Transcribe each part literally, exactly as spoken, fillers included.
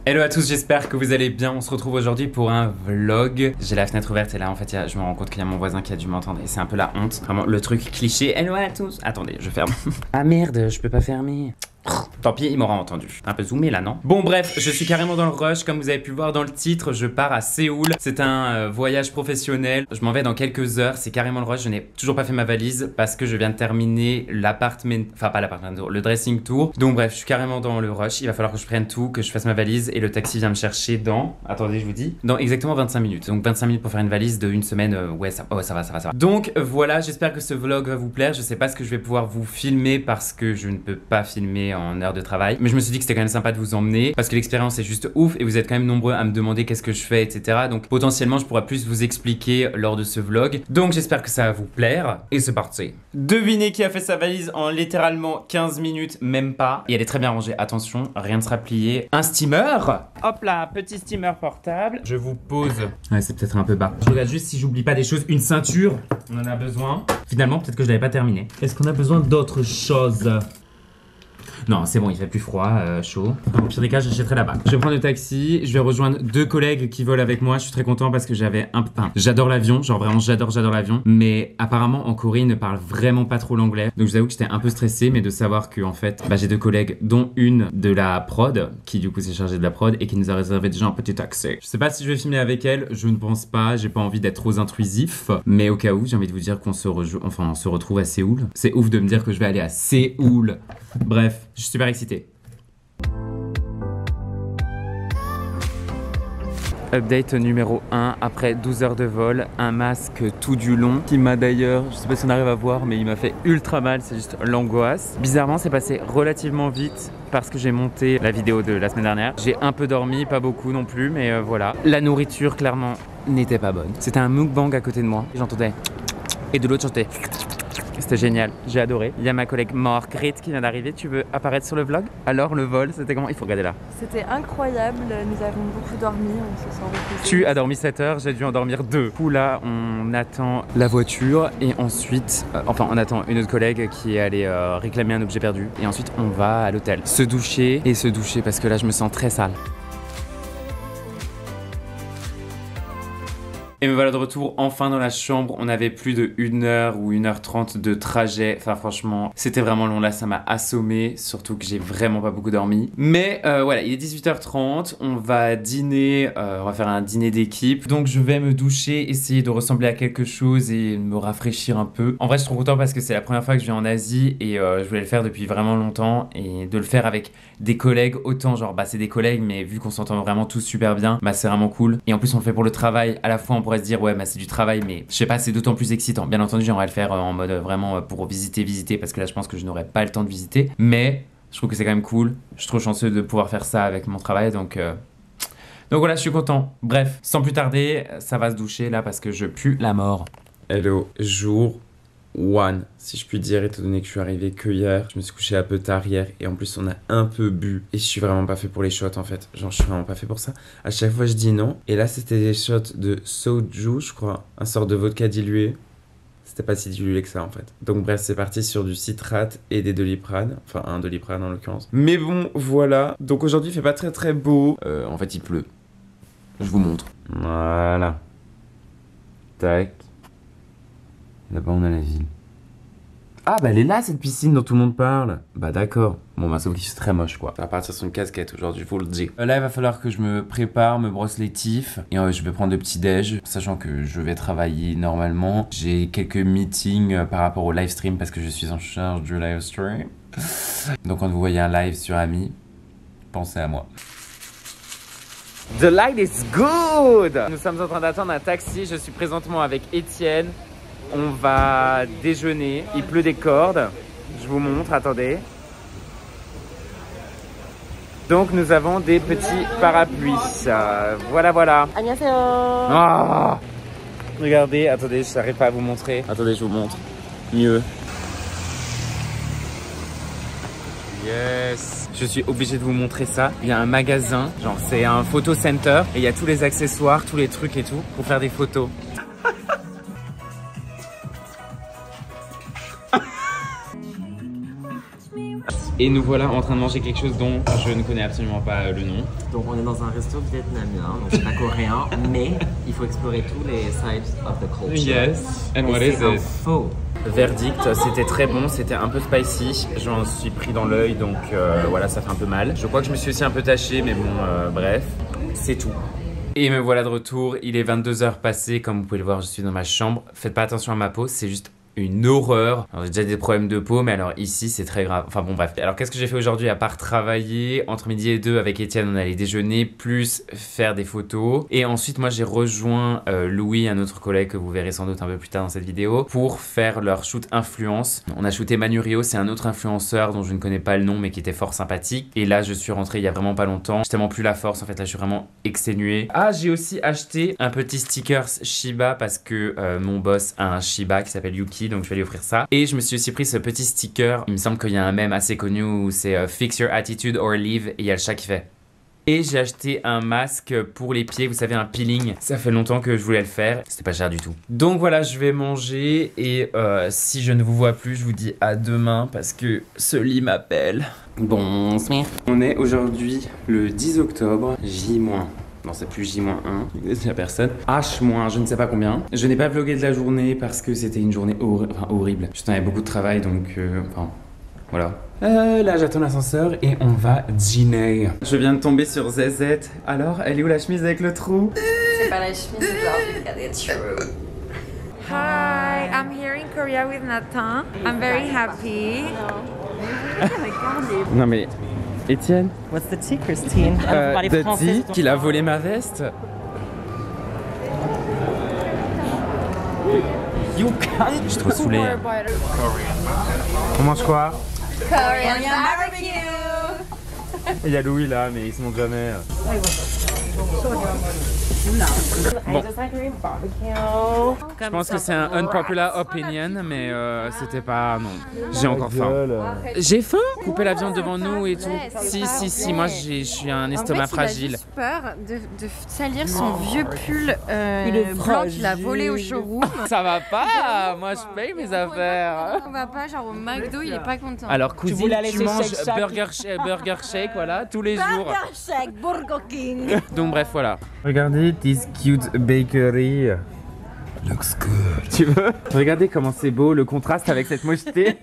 Hello à tous, j'espère que vous allez bien. On se retrouve aujourd'hui pour un vlog. J'ai la fenêtre ouverte et là en fait y a, je me rends compte qu'il y a mon voisin qui a dû m'entendre et c'est un peu la honte. Vraiment le truc cliché. Hello à tous. Attendez, je ferme. Ah merde, je peux pas fermer. Tant pis, il m'aura entendu. Un peu zoomé là, non? Bon bref, je suis carrément dans le rush. Comme vous avez pu voir dans le titre, je pars à Séoul. C'est un euh, voyage professionnel. Je m'en vais dans quelques heures. C'est carrément le rush. Je n'ai toujours pas fait ma valise parce que je viens de terminer l'appartement... Enfin pas l'appartement, le dressing tour. Donc bref, je suis carrément dans le rush. Il va falloir que je prenne tout, que je fasse ma valise. Et le taxi vient me chercher dans... Attendez, je vous dis. Dans exactement vingt-cinq minutes. Donc vingt-cinq minutes pour faire une valise de une semaine. Euh, ouais, ça... Oh, ça va, ça va, ça va. Donc voilà, j'espère que ce vlog va vous plaire. Je sais pas ce que je vais pouvoir vous filmer parce que je ne peux pas filmer en heure de travail. Mais je me suis dit que c'était quand même sympa de vous emmener parce que l'expérience est juste ouf et vous êtes quand même nombreux à me demander qu'est-ce que je fais, et cetera. Donc potentiellement je pourrais plus vous expliquer lors de ce vlog. Donc j'espère que ça va vous plaire et c'est parti. Devinez qui a fait sa valise en littéralement quinze minutes, même pas. Et elle est très bien rangée, attention, rien ne sera plié. Un steamer. Hop là, petit steamer portable. Je vous pose. Ouais, c'est peut-être un peu bas. Je regarde juste si j'oublie pas des choses. Une ceinture, on en a besoin. Finalement, peut-être que je l'avais pas terminé. Est-ce qu'on a besoin d'autres choses? Non, c'est bon, il fait plus froid, euh, chaud. Au pire des cas, j'achèterai là-bas. Je vais prendre le taxi, je vais rejoindre deux collègues qui volent avec moi. Je suis très content parce que j'avais un... Enfin, j'adore l'avion, genre vraiment j'adore, j'adore l'avion. Mais apparemment, en Corée, ils ne parlent vraiment pas trop l'anglais. Donc je vous avoue que j'étais un peu stressé, mais de savoir que en fait, bah, j'ai deux collègues, dont une de la prod, qui du coup s'est chargée de la prod et qui nous a réservé déjà un petit taxi. Je sais pas si je vais filmer avec elle, je ne pense pas, j'ai pas envie d'être trop intrusif. Mais au cas où, j'ai envie de vous dire qu'on se, rejoue... enfin, on se retrouve à Séoul. C'est ouf de me dire que je vais aller à Séoul. Bref. Je suis super excité. Update numéro un, après douze heures de vol, un masque tout du long qui m'a d'ailleurs, je sais pas si on arrive à voir, mais il m'a fait ultra mal, c'est juste l'angoisse. Bizarrement, c'est passé relativement vite parce que j'ai monté la vidéo de la semaine dernière. J'ai un peu dormi, pas beaucoup non plus, mais euh, voilà. La nourriture, clairement, n'était pas bonne. C'était un mukbang à côté de moi, j'entendais. Et de l'autre, j'entendais. C'était génial, j'ai adoré. Il y a ma collègue Margrit qui vient d'arriver. Tu veux apparaître sur le vlog? Alors le vol, c'était comment? Il faut regarder là. C'était incroyable, nous avons beaucoup dormi, on se sent reposé. Tu as dormi sept heures, j'ai dû en dormir deux. Du coup là, on attend la voiture et ensuite, euh, enfin on attend une autre collègue qui est allée euh, réclamer un objet perdu. Et ensuite on va à l'hôtel. Se doucher et se doucher parce que là je me sens très sale. Et me voilà de retour enfin dans la chambre. On avait plus de une heure ou une heure trente de trajet. Enfin franchement, c'était vraiment long là, ça m'a assommé. Surtout que j'ai vraiment pas beaucoup dormi. Mais euh, voilà, il est dix-huit heures trente. On va dîner, euh, on va faire un dîner d'équipe. Donc je vais me doucher, essayer de ressembler à quelque chose et me rafraîchir un peu. En vrai je suis trop content parce que c'est la première fois que je viens en Asie. Et euh, je voulais le faire depuis vraiment longtemps. Et de le faire avec des collègues, autant genre bah c'est des collègues, mais vu qu'on s'entend vraiment tous super bien, bah c'est vraiment cool. Et en plus on le fait pour le travail. À la fois on pourrait se dire ouais bah c'est du travail, mais je sais pas, c'est d'autant plus excitant. Bien entendu j'aimerais le faire en mode vraiment pour visiter visiter parce que là je pense que je n'aurais pas le temps de visiter, mais je trouve que c'est quand même cool. Je suis trop chanceux de pouvoir faire ça avec mon travail, donc euh... donc voilà, je suis content. Bref, sans plus tarder, ça va se doucher là parce que je pue la mort. Hello, jour one, si je puis dire, étant donné que je suis arrivé que hier. Je me suis couché un peu tard hier et en plus on a un peu bu et je suis vraiment pas fait pour les shots en fait. Genre je suis vraiment pas fait pour ça. À chaque fois je dis non et là c'était des shots de soju je crois, un sort de vodka dilué. C'était pas si dilué que ça en fait. Donc bref, c'est parti sur du citrate et des doliprane, enfin un doliprane en l'occurrence. Mais bon voilà, donc aujourd'hui il fait pas très très beau. Euh, en fait il pleut. Je vous montre. Voilà. Tac. Là-bas on a la ville. Ah bah elle est là cette piscine dont tout le monde parle. Bah d'accord. Bon bah sauf qu'il c'est très moche quoi. Ça va partir sur une casquette aujourd'hui, je vous le dis. Là il va falloir que je me prépare, me brosse les tifs. Et euh, je vais prendre le petit déj. Sachant que je vais travailler normalement. J'ai quelques meetings euh, par rapport au live stream parce que je suis en charge du live stream. Donc quand vous voyez un live sur Ami, pensez à moi. The light is good. Nous sommes en train d'attendre un taxi. Je suis présentement avec Étienne. On va déjeuner. Il pleut des cordes. Je vous montre, attendez. Donc nous avons des petits parapluies. Euh, voilà, voilà. Annyeonghaseyo. Ah, regardez, attendez, je n'arrive pas à vous montrer. Attendez, je vous montre. Mieux. Yes. Je suis obligé de vous montrer ça. Il y a un magasin, genre c'est un photo center. Et il y a tous les accessoires, tous les trucs et tout pour faire des photos. Et nous voilà en train de manger quelque chose dont je ne connais absolument pas le nom. Donc on est dans un resto vietnamien, donc c'est pas coréen, mais il faut explorer tous les sides of the culture. Yes. And Et what is c'est un it? faux. Verdict, c'était très bon, c'était un peu spicy. J'en suis pris dans l'œil, donc euh, voilà, ça fait un peu mal. Je crois que je me suis aussi un peu taché, mais bon, euh, bref, c'est tout. Et me voilà de retour, il est vingt-deux heures passées, comme vous pouvez le voir, je suis dans ma chambre. Faites pas attention à ma peau, c'est juste une horreur. Alors, j'ai déjà des problèmes de peau, mais alors ici c'est très grave. Enfin bon bref. Alors qu'est-ce que j'ai fait aujourd'hui à part travailler? Entre midi et deux avec Étienne on allait déjeuner, plus faire des photos. Et ensuite moi j'ai rejoint euh, Louis, un autre collègue que vous verrez sans doute un peu plus tard dans cette vidéo, pour faire leur shoot influence. On a shooté Manu Rio, c'est un autre influenceur dont je ne connais pas le nom mais qui était fort sympathique. Et là je suis rentré il y a vraiment pas longtemps. J'ai tellement plus la force en fait, là je suis vraiment exténué. Ah, j'ai aussi acheté un petit stickers Shiba parce que euh, mon boss a un Shiba qui s'appelle Yuki. Donc je vais lui offrir ça. Et je me suis aussi pris ce petit sticker. Il me semble qu'il y a un mème assez connu où c'est euh, Fix your attitude or leave. Et il y a le chat qui fait. Et j'ai acheté un masque pour les pieds. Vous savez, un peeling. Ça fait longtemps que je voulais le faire. C'était pas cher du tout. Donc voilà, je vais manger. Et euh, si je ne vous vois plus, je vous dis à demain. Parce que ce lit m'appelle. Bonsoir. On est aujourd'hui le dix octobre. J-. Non, c'est plus J moins un, il n'y a personne. H moins, je ne sais pas combien. Je n'ai pas vlogué de la journée parce que c'était une journée horri enfin, horrible. Je avais beaucoup de travail, donc euh, enfin, voilà. Euh, là, j'attends l'ascenseur et on va dîner. Je viens de tomber sur Z Z. Alors, elle est où la chemise avec le trou? C'est pas la chemise, genre, regarde, true. Hi, I'm here in Korea with Nathan. I'm very happy. Non mais... Étienne, What's the tea, Christine? euh, the tea, qu'il a volé ma veste. You can't. Je suis trop saoulé. On mange quoi? Korean barbecue. Il y a Louis là, mais il se montre jamais. Bon. Je pense que c'est un unpopular opinion, mais euh, c'était pas... Non, j'ai encore faim. J'ai faim? Couper la viande devant nous et tout. Si, si, si, moi je suis un estomac en fait, fragile. Il a juste peur de, de salir son vieux pull euh, blanc qu'il a volé au showroom. Ça va pas, moi je paye mes affaires. On va pas, genre au McDo, il est pas content. Alors cousine, voulais aller tu chez manges Shake Shack. burger, sh- burger shake, voilà, tous les jours. Burger Shake, Burger King. Donc bref, voilà. Regardez, this cute bakery. Looks good. Tu veux? Regardez comment c'est beau, le contraste avec cette mocheté.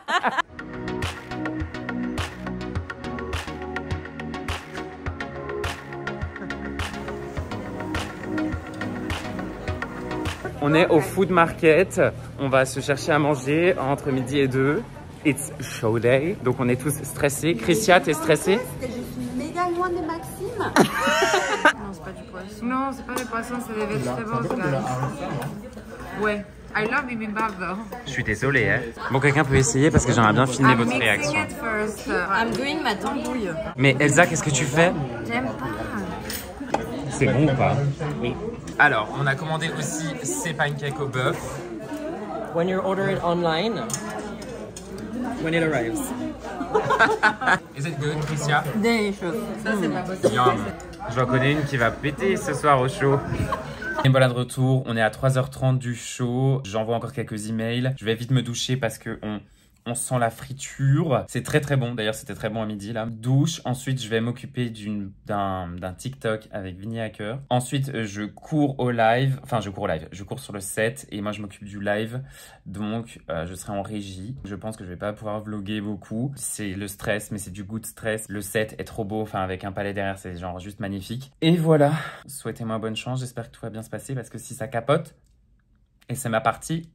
On est au food market. On va se chercher à manger entre midi et deux. It's show day. Donc on est tous stressés. Christia, t'es stressée? Je suis méga loin de Maxime. Non, c'est pas du poisson. Non, c'est pas des poissons, c'est des vegetables. Ouais. I love bibimbap though. Je suis désolé, hein. Bon, quelqu'un peut essayer parce que j'aimerais bien filmer I'm votre mixing réaction. it first. I'm doing ma tambouille. Mais Elsa, qu'est-ce que tu fais? J'aime pas. C'est bon ou pas? Oui. Alors, on a commandé aussi ces pancakes au bœuf. When you order it online, when it arrives. Is it good, Christia? Delicious. Ça, c'est pas possible. Yum. J'en connais une qui va péter ce soir au show. Et voilà de retour, on est à trois heures trente du show. J'envoie encore quelques emails. Je vais vite me doucher parce que on... On sent la friture. C'est très très bon. D'ailleurs, c'était très bon à midi là. Douche. Ensuite, je vais m'occuper d'un d'un TikTok avec Vinny Hacker. Ensuite, je cours au live. Enfin, je cours au live. Je cours sur le set et moi, je m'occupe du live. Donc, euh, je serai en régie. Je pense que je vais pas pouvoir vlogger beaucoup. C'est le stress, mais c'est du goût de stress. Le set est trop beau. Enfin, avec un palais derrière, c'est genre juste magnifique. Et voilà. Souhaitez-moi bonne chance. J'espère que tout va bien se passer parce que si ça capote, et c'est ma partie.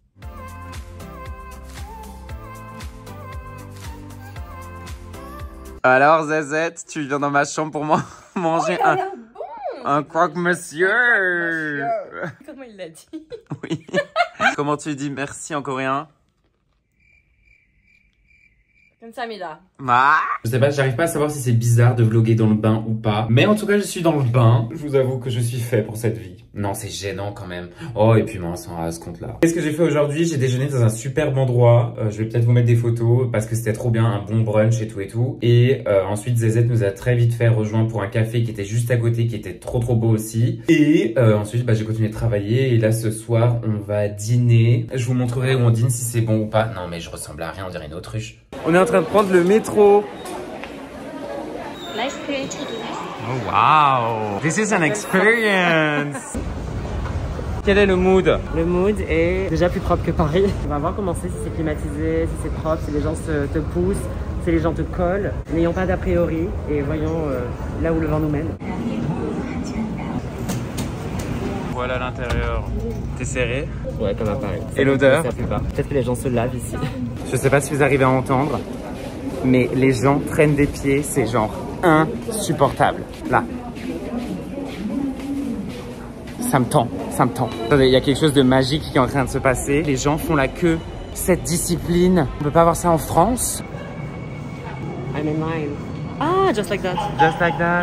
Alors Zazette, tu viens dans ma chambre pour moi manger Oh, un, bon. un croque-monsieur. Comment il l'a dit? Oui. Comment tu dis merci en coréen? Kamsahamnida. Ah. Je sais pas, j'arrive pas à savoir si c'est bizarre de vlogger dans le bain ou pas. Mais en tout cas, je suis dans le bain. Je vous avoue que je suis fait pour cette vie. Non, c'est gênant quand même. Oh, et puis mince, à ce compte-là. Qu'est-ce que j'ai fait aujourd'hui? J'ai déjeuné dans un superbe endroit. Euh, je vais peut-être vous mettre des photos parce que c'était trop bien, un bon brunch et tout et tout. Et euh, ensuite, Zezette nous a très vite fait rejoindre pour un café qui était juste à côté, qui était trop trop beau aussi. Et euh, ensuite, bah, j'ai continué de travailler. Et là, ce soir, on va dîner. Je vous montrerai où on dîne, si c'est bon ou pas. Non, mais je ressemble à rien, on dirait une autruche. On est en train de prendre le métro. métro. Life creativity. Oh wow! This is an experience! Quel est le mood? Le mood est déjà plus propre que Paris. On va voir comment c'est, si c'est climatisé, si c'est propre, si les gens se, te poussent, si les gens te collent. N'ayons pas d'a priori et voyons euh, là où le vent nous mène. Voilà l'intérieur. T'es serré? Ouais, comme à Paris. Et l'odeur? Peut-être que les gens se lavent ici. Je sais pas si vous arrivez à entendre, mais les gens traînent des pieds, c'est genre insupportable. Là. Ça me tend, ça me tend. Attendez, il y a quelque chose de magique qui est en train de se passer. Les gens font la queue. Cette discipline, on peut pas avoir ça en France? I'm in line. Ah, just like that. Just like that.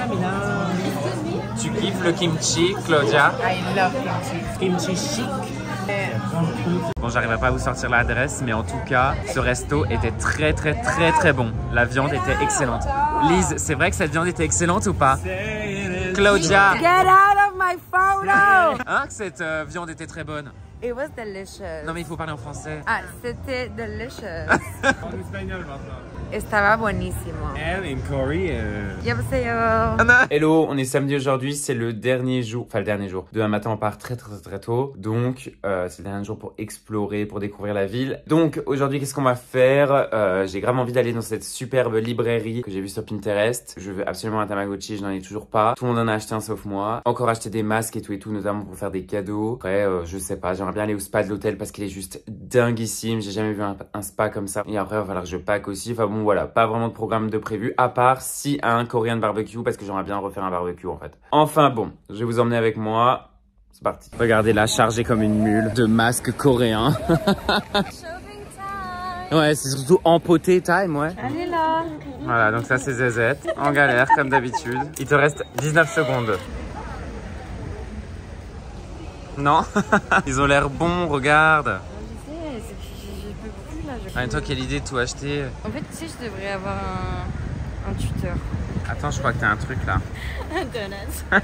Tu kiffes le kimchi, Claudia? I love kimchi. Kimchi chic. Bon, j'arriverai pas à vous sortir l'adresse, mais en tout cas, ce resto était très très très très bon. La viande était excellente. Lise, c'est vrai que cette viande était excellente ou pas? Claudia! Get out of my photo! Hein, que cette euh, viande était très bonne? It was delicious. Non mais il faut parler en français. Ah, c'était delicious. En espagnol maintenant. Estaba buenísimo. And in Korean. 여보세요. Hello, on est samedi aujourd'hui, c'est le dernier jour, enfin le dernier jour. Demain matin on part très très très tôt, donc euh, c'est le dernier jour pour explorer, pour découvrir la ville. Donc aujourd'hui qu'est-ce qu'on va faire? euh, J'ai grave envie d'aller dans cette superbe librairie que j'ai vue sur Pinterest. Je veux absolument un Tamagotchi, je n'en ai toujours pas. Tout le monde en a acheté un sauf moi. Encore acheter des masques et tout et tout, notamment pour faire des cadeaux. Après euh, je sais pas, j'aimerais bien aller au spa de l'hôtel parce qu'il est juste dinguissime. J'ai jamais vu un, un spa comme ça. Et après il va falloir que je pack aussi, enfin bon voilà, pas vraiment de programme de prévu, à part si un Korean barbecue, parce que j'aimerais bien refaire un barbecue en fait. Enfin bon, je vais vous emmener avec moi. C'est parti. Regardez là, chargé comme une mule de masques coréens. Ouais, c'est surtout empoté time, ouais. Allez là. Voilà, donc ça c'est Zezette, en galère comme d'habitude. Il te reste dix-neuf secondes. Non. Ils ont l'air bons, regarde. En même temps, quelle idée de tout acheter. En fait, tu sais, je devrais avoir un, un tuteur. Attends, je crois que t'as un truc là. Un donut.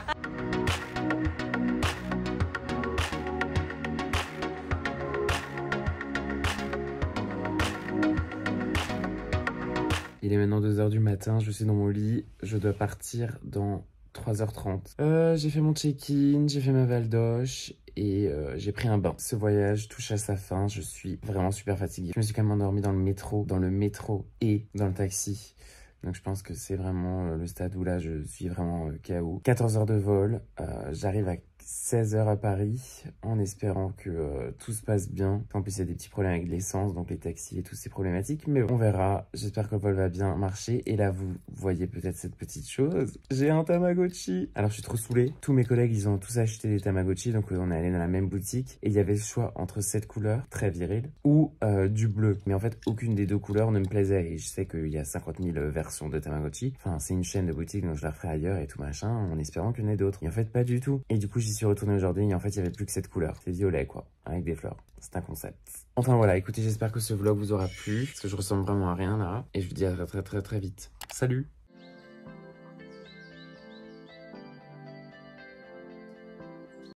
Il est maintenant deux heures du matin, je suis dans mon lit. Je dois partir dans trois heures trente. Euh, j'ai fait mon check-in, j'ai fait ma valdoche et euh, j'ai pris un bain. Ce voyage touche à sa fin, je suis vraiment super fatiguée. Je me suis quand même endormie dans le métro, dans le métro et dans le taxi. Donc je pense que c'est vraiment euh, le stade où là je suis vraiment euh, K O. quatorze heures de vol, euh, j'arrive à seize heures à Paris en espérant que euh, tout se passe bien. En plus il y a des petits problèmes avec l'essence, donc les taxis et toutes ces problématiques, mais on verra. J'espère que le vol va bien marcher. Et là vous voyez peut-être cette petite chose, j'ai un Tamagotchi. Alors je suis trop saoulée, tous mes collègues ils ont tous acheté des Tamagotchi, donc on est allé dans la même boutique et il y avait le choix entre cette couleur très virile ou euh, du bleu, mais en fait aucune des deux couleurs ne me plaisait et je sais qu'il y a cinquante mille versions de Tamagotchi. Enfin c'est une chaîne de boutique, donc je la referai ailleurs et tout machin en espérant qu'il y en ait d'autres. Et en fait pas du tout. Et du coup j'y suis retourné aujourd'hui et en fait il n'y avait plus que cette couleur. C'est violet quoi, avec des fleurs. C'est un concept. Enfin voilà, écoutez, j'espère que ce vlog vous aura plu parce que je ressemble vraiment à rien là. Et je vous dis à très très très très vite. Salut!